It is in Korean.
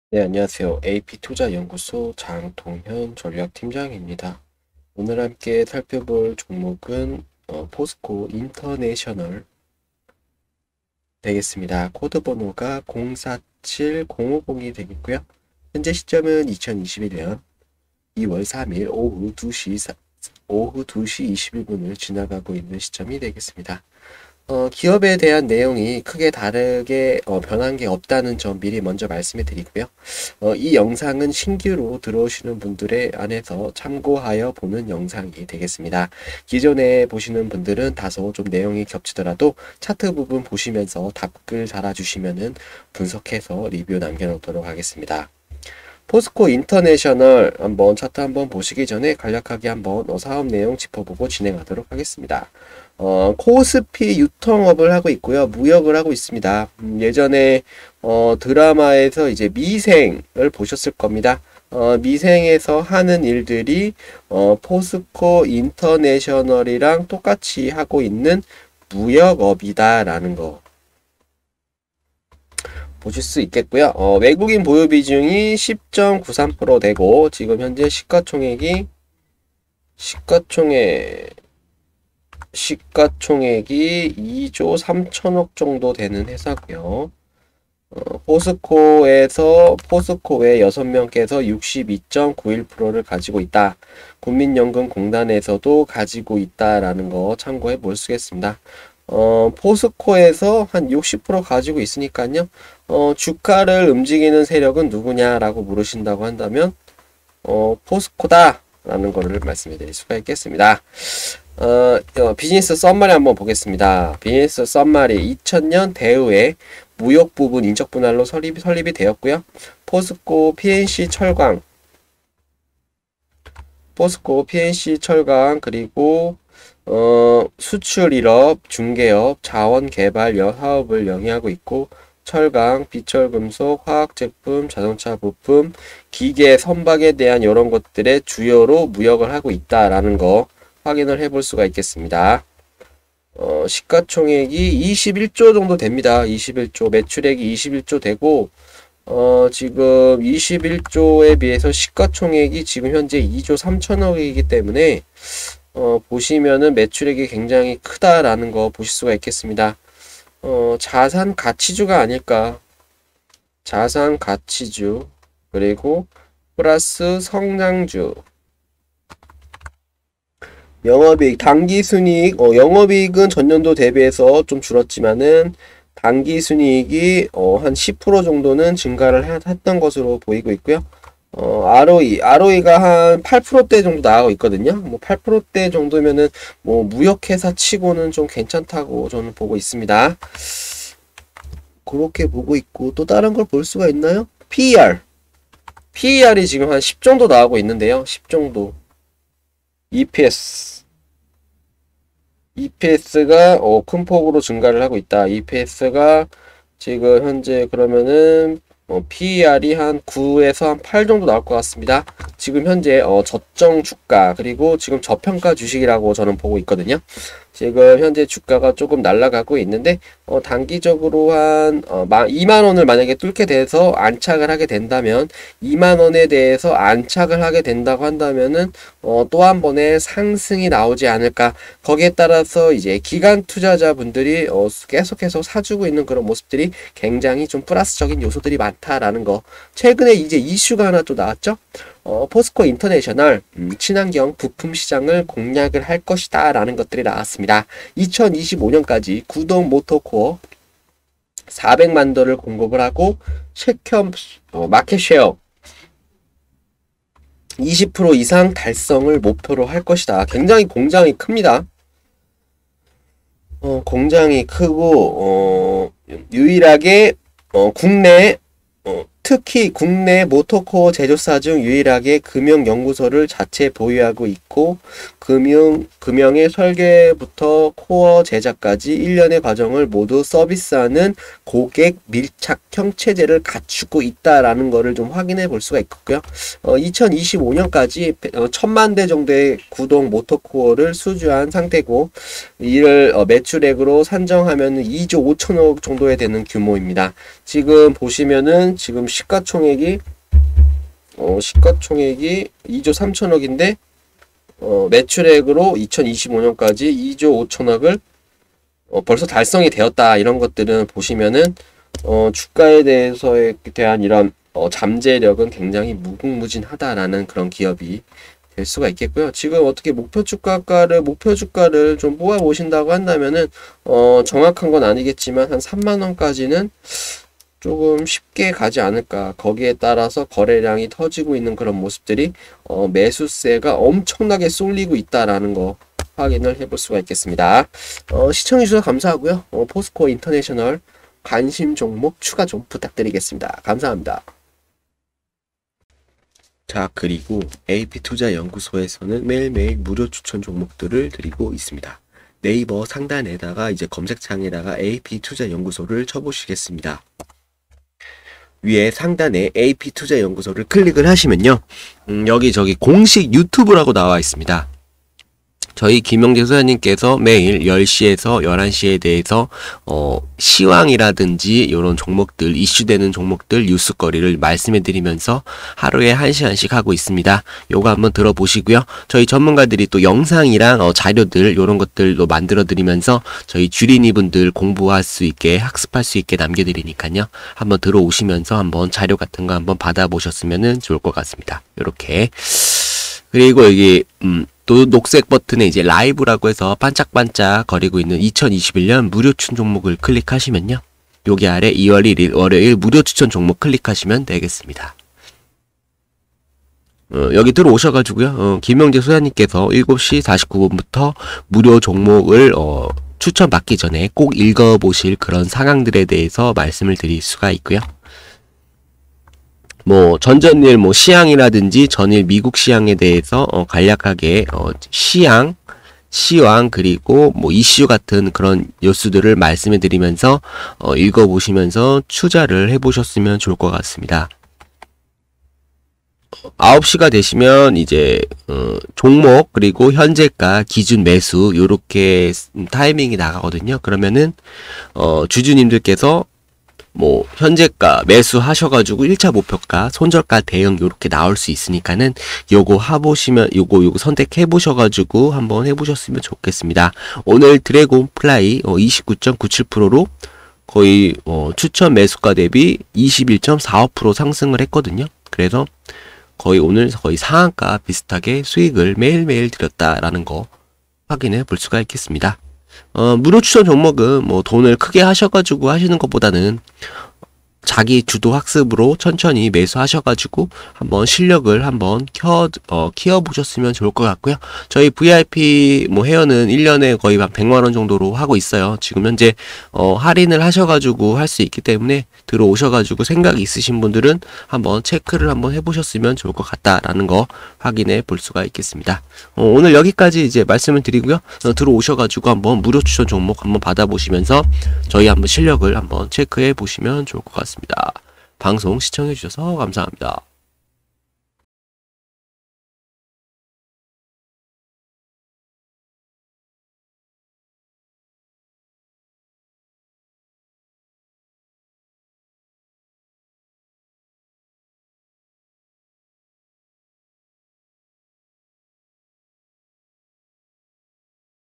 네, 안녕하세요. AP투자연구소 장동현 전략팀장입니다. 오늘 함께 살펴볼 종목은 포스코 인터내셔널 되겠습니다. 코드 번호가 047050이 되겠고요. 현재 시점은 2021년 2월 3일 오후 2시 21분을 지나가고 있는 시점이 되겠습니다. 기업에 대한 내용이 크게 다르게 변한 게 없다는 점 미리 먼저 말씀해 드리고요. 이 영상은 신규로 들어오시는 분들의 안에서 참고하여 보는 영상이 되겠습니다. 기존에 보시는 분들은 다소 좀 내용이 겹치더라도 차트 부분 보시면서 답글 달아주시면은 분석해서 리뷰 남겨놓도록 하겠습니다. 포스코 인터내셔널 한번 차트 한번 보시기 전에 간략하게 한번 사업 내용 짚어보고 진행하도록 하겠습니다. 코스피 유통업을 하고 있고요. 무역을 하고 있습니다. 예전에 드라마에서 이제 미생을 보셨을 겁니다. 미생에서 하는 일들이 포스코 인터내셔널이랑 똑같이 하고 있는 무역업이다라는 거 보실 수 있겠고요. 외국인 보유 비중이 10.93% 되고 지금 현재 시가총액이 2조 3천억 정도 되는 회사고요. 포스코 외 6명께서 62.91%를 가지고 있다. 국민연금공단에서도 가지고 있다라는 거 참고해 볼 수 있겠습니다. 포스코에서 한 60% 가지고 있으니까요. 주가를 움직이는 세력은 누구냐라고 물으신다고 한다면, 포스코다! 라는 거를 말씀해 드릴 수가 있겠습니다. 비즈니스 썸마리 한번 보겠습니다. 비즈니스 썸마리 2000년 대우의 무역 부분 인적 분할로 설립이 되었고요. 포스코 PNC 철강 그리고 수출 1업, 중개업, 자원개발 사업을 영위하고 있고 철강, 비철금속, 화학제품, 자동차 부품, 기계, 선박에 대한 이런 것들의 주요로 무역을 하고 있다라는 거 확인을 해볼 수가 있겠습니다. 시가총액이 21조 정도 됩니다. 21조, 매출액이 21조 되고 지금 21조에 비해서 시가총액이 지금 현재 2조 3천억이기 때문에 보시면은 매출액이 굉장히 크다라는 거 보실 수가 있겠습니다. 자산 가치주가 아닐까. 자산 가치주, 그리고 플러스 성장주. 영업이익, 당기순이익, 영업이익은 전년도 대비해서 좀 줄었지만은 당기순이익이 한 10% 정도는 증가를 했던 것으로 보이고 있고요. ROE가 한 8%대 정도 나가고 있거든요. 뭐 8%대 정도면은 뭐 무역회사 치고는 좀 괜찮다고 저는 보고 있습니다. 그렇게 보고 있고 또 다른 걸 볼 수가 있나요? PER이 지금 한 10 정도 나가고 있는데요. 10 정도. EPS가 큰 폭으로 증가를 하고 있다. EPS가 지금 현재 그러면은 PER이 한 9에서 한 8 정도 나올 것 같습니다. 지금 현재 저점 주가 그리고 지금 저평가 주식이라고 저는 보고 있거든요. 지금 현재 주가가 조금 날아가고 있는데 단기적으로 한 2만 원을 만약에 뚫게 돼서 안착을 하게 된다면 2만 원에 대해서 안착을 하게 된다고 한다면은 또 한 번의 상승이 나오지 않을까. 거기에 따라서 이제 기관 투자자분들이 계속해서 사주고 있는 그런 모습들이 굉장히 좀 플러스적인 요소들이 많다라는 거. 최근에 이제 이슈가 하나 또 나왔죠. 포스코 인터내셔널 친환경 부품 시장을 공략을 할 것이다 라는 것들이 나왔습니다. 2025년까지 구동 모터코어 400만 도를 공급을 하고 마켓 쉐어 20% 이상 달성을 목표로 할 것이다. 굉장히 공장이 큽니다. 공장이 크고 유일하게 국내 특히 국내 모터코어 제조사 중 유일하게 금형연구소를 자체 보유하고 있고 금형의 설계부터 코어 제작까지 일련의 과정을 모두 서비스하는 고객 밀착형 체제를 갖추고 있다라는 것을 좀 확인해 볼 수가 있고요. 2025년까지 1000만 대 정도의 구동 모터코어를 수주한 상태고, 이를 매출액으로 산정하면 2조 5천억 정도에 되는 규모입니다. 지금 보시면은 지금 시가총액이 2조 3천억인데 매출액으로 2025년까지 2조 5천억을 벌써 달성이 되었다. 이런 것들은 보시면은 주가에 대한 이런 잠재력은 굉장히 무궁무진하다라는 그런 기업이 될 수가 있겠고요. 지금 어떻게 목표 주가를 좀 뽑아 보신다고 한다면은 정확한 건 아니겠지만 한 3만 원까지는 조금 쉽게 가지 않을까. 거기에 따라서 거래량이 터지고 있는 그런 모습들이 매수세가 엄청나게 쏠리고 있다라는 거 확인을 해볼 수가 있겠습니다. 시청해주셔서 감사하고요. 포스코 인터내셔널 관심 종목 추가 좀 부탁드리겠습니다. 감사합니다. 자, 그리고 AP투자연구소에서는 매일매일 무료 추천 종목들을 드리고 있습니다. 네이버 상단에다가 이제 검색창에다가 AP투자연구소를 쳐보시겠습니다. 위에 상단에 AP투자연구소를 클릭을 하시면요, 여기 공식 유튜브라고 나와 있습니다. 저희 김영재 소장님께서 매일 10시에서 11시에 대해서 시황이라든지 이런 종목들, 이슈되는 종목들, 뉴스거리를 말씀해 드리면서 하루에 1시간씩 하고 있습니다. 요거 한번 들어보시고요. 저희 전문가들이 또 영상이랑 자료들 이런 것들도 만들어 드리면서 저희 주린이분들 공부할 수 있게, 학습할 수 있게 남겨드리니까요. 한번 들어오시면서 한번 자료 같은 거 한번 받아보셨으면 좋을 것 같습니다. 요렇게. 그리고 여기 또 녹색 버튼에 이제 라이브라고 해서 반짝반짝 거리고 있는 2021년 무료 추천 종목을 클릭하시면요, 여기 아래 2월 1일 월요일 무료 추천 종목 클릭하시면 되겠습니다. 여기 들어오셔가지고요, 김영재 소장님께서 7시 49분부터 무료 종목을 추천받기 전에 꼭 읽어보실 그런 상황들에 대해서 말씀을 드릴 수가 있고요. 전전일 시황이라든지 전일 미국 시황에 대해서 간략하게 시황 그리고 이슈 같은 그런 뉴스들을 말씀해 드리면서 읽어보시면서 투자를 해보셨으면 좋을 것 같습니다. 9시가 되시면 이제 종목 그리고 현재가 기준 매수 요렇게 타이밍이 나가거든요. 그러면은 주주님들께서 현재가 매수 하셔가지고 1차 목표가 손절가 대응 요렇게 나올 수 있으니까는 요거 해보시면, 요거 선택해보셔가지고 한번 해보셨으면 좋겠습니다. 오늘 드래곤 플라이 29.97%로 거의 추천 매수가 대비 21.45% 상승을 했거든요. 그래서 오늘 거의 상한가 비슷하게 수익을 매일매일 드렸다라는 거 확인해 볼 수가 있겠습니다. 무료 추천 종목은 돈을 크게 하셔가지고 하시는 것보다는 자기 주도 학습으로 천천히 매수하셔가지고 한번 실력을 한번 키워보셨으면 좋을 것 같고요. 저희 VIP 회원은 1년에 거의 한 100만원 정도로 하고 있어요. 지금 현재 할인을 하셔가지고 할 수 있기 때문에 들어오셔가지고 생각이 있으신 분들은 한번 체크를 한번 해보셨으면 좋을 것 같다라는 거 확인해 볼 수가 있겠습니다. 오늘 여기까지 이제 말씀을 드리고요. 들어오셔가지고 한번 무료 추천 종목 한번 받아보시면서 저희 한번 실력을 한번 체크해 보시면 좋을 것 같습니다. 방송 시청해 주셔서 감사합니다.